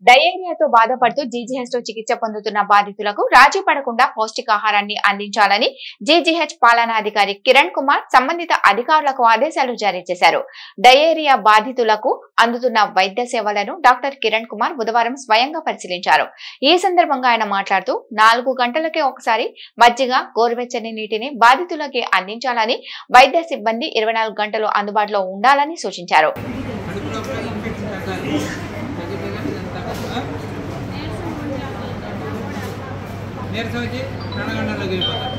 డయేరియాతో బాధపడుతూ జీజీహెచ్ లో చికిత్స పొందుతున్న బాధితులకు రాజీ పడకుండా పౌష్టికాహారాన్ని అందించాలని జీజీహెచ్ పాలనాధికారి కిరణ్ కుమార్ సంబంధిత అధికారులకు ఆదేశాలు జారీ చేశారు. డయేరియా బాధితులకు అందుతున్న వైద్య సేవలను డాక్టర్ కిరణ్ కుమార్ బుధవారం స్వయంగా పరిశీలించారు. ఈ సందర్భంగా ఆయన మాట్లాడుతూ 4 గంటలకే ఒకసారి మజ్జిగ, గోరువెచ్చని నీటిని బాధితులకి అందించాలని, వైద్య సిబ్బంది 24 గంటలు అందుబాటులో ఉండాలని సూచించారు. నీరసం వచ్చి 2 గంటల్లో వెళ్ళిపోతారు.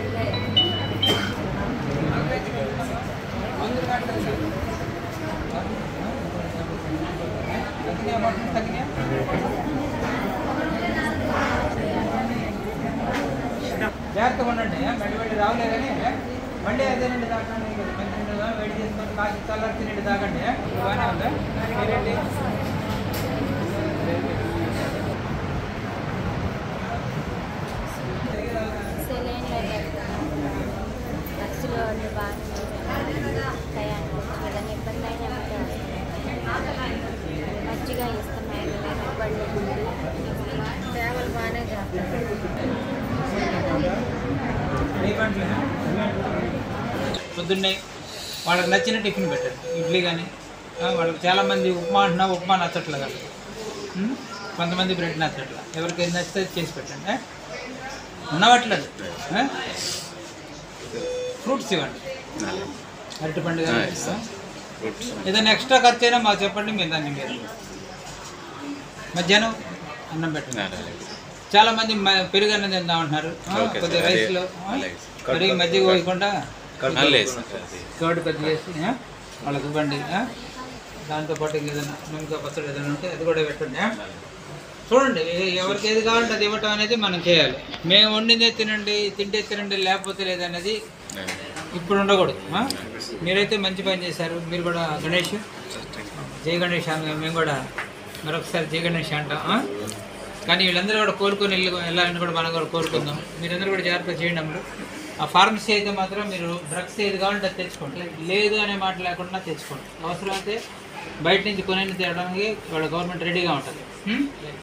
జాగ్రత్తగా ఉండండి. మళ్ళీ రావలేదని మళ్ళీ అదేనండి తాకండి. మంచిగా వేడి చేసుకొని కాసి చల్లారి నీళ్ళు తాగండి. బాగానే ఉందా మీరేంటి? మంచిగా ఇస్తున్నాయి. సేవలు బాగానే చేస్తారు. పొద్దున్నే వాళ్ళకి నచ్చిన టిఫిన్ పెట్టండి. ఇడ్లీ కానీ వాళ్ళకి చాలామంది ఉప్మా అంటున్నా, ఉప్మా నచ్చట్లేదు కదా, కొంతమంది బ్రెడ్ నచ్చట్లా. ఎవరికి ఏది నచ్చితే చేసి పెట్టండి. ఉన్నవట్లేదు ఫ్రూట్స్ ఇవ్వండి. అరటిపండు కానీ ఏదైనా ఎక్స్ట్రా ఖర్చు అయినా మాకు చెప్పండి, మేము దాన్ని మీరు. మధ్యాహ్నం అన్నం పెట్టండి. చాలామంది పెరుగు అన్నం తిందామంటున్నారు. కొద్దిగా రైస్లో పెరిగి మజ్జిగ పోయకుండా కర్డ్ పెద్ద చేసి వాళ్ళకి ఇవ్వండి. దాంతోపాటు ఏదైనా నిమ్మకాయ పచ్చడి ఏదైనా ఉంటే అది కూడా పెట్టండి. చూడండి, ఎవరికి ఏది కావాలంటే అది ఇవ్వటం అనేది మనం చేయాలి. మేము వండిందే తినండి, తింటే తినండి, లేకపోతే లేదనేది ఇప్పుడు ఉండకూడదు. మీరైతే మంచి పని చేశారు. మీరు కూడా గణేష్, జై గణేష్ మేము కూడా మరొకసారి జై గణేష్ అంటాం. కానీ వీళ్ళందరూ కూడా కోరుకొని వెళ్ళాలని కూడా మనం కూడా కోరుకుందాం. మీరందరూ కూడా జాగ్రత్తగా చేయండి. అప్పుడు ఆ ఫార్మసీ అయితే మాత్రం మీరు డ్రగ్స్ ఏది కావాలంటే అది తెచ్చుకోండి, లేదు అనే మాట లేకుండా తెచ్చుకోండి. అవసరమైతే బయట నుంచి కొనేది తేయడానికి వాళ్ళ గవర్నమెంట్ రెడీగా ఉంటుంది.